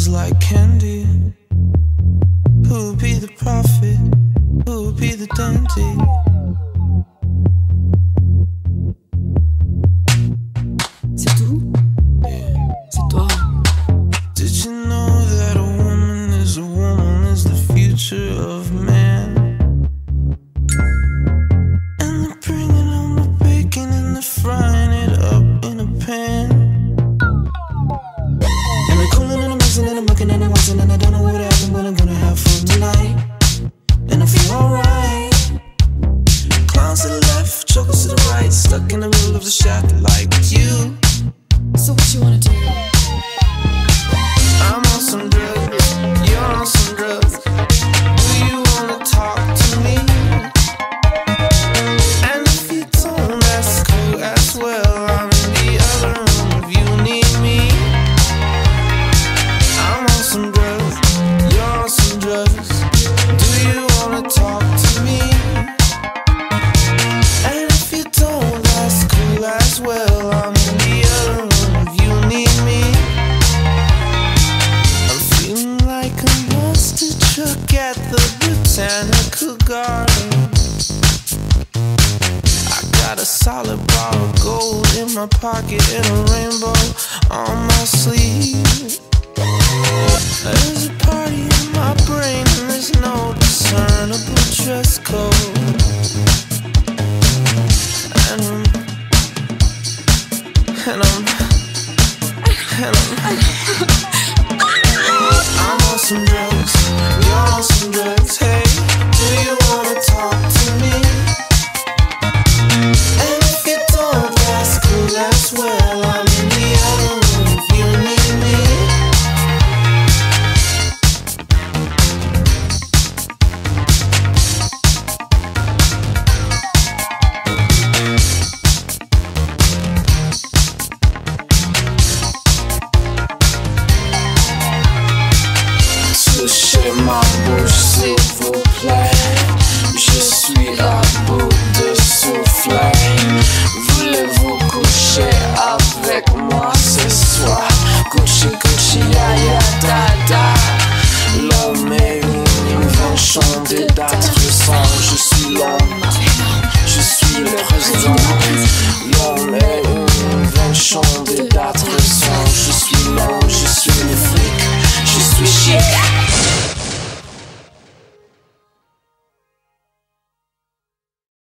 was like candy. Who would be the prophet? Who would be the dandy? C'est tout? Yeah. C'est toi. Did you know that a woman is the future of man? And they're bringing home the bacon and they're frying it up in a pan. And they're cooling and I'm mixing and I'm mucking and I'm watching and I don't know what happened, but I'm gonna have fun tonight. And I feel alright. Clowns to the left, chokers to the right, stuck in the middle of the shaft like you. So what you wanna do? I'm on some drugs, you're on some drugs. Do you wanna talk to me? And if you don't, that's cool as well. I'm in the other room if you need me. I'm on some drugs, you're on some drugs. Do you wanna talk to me? And if you don't, that's cool as well. I'm in the other room if you need me. I'm feeling like a monster truck at the Botanical Gardens. I got a solid bar of gold in my pocket and a rainbow on my sleeve. There's a party in my brain and there's no discernible dress code. And I'm on some drugs, you're on some drugs. Hey, do you wanna talk to me? And if you don't, that's cool as well. I'm in the other room if you need me. Touché, my bush silver.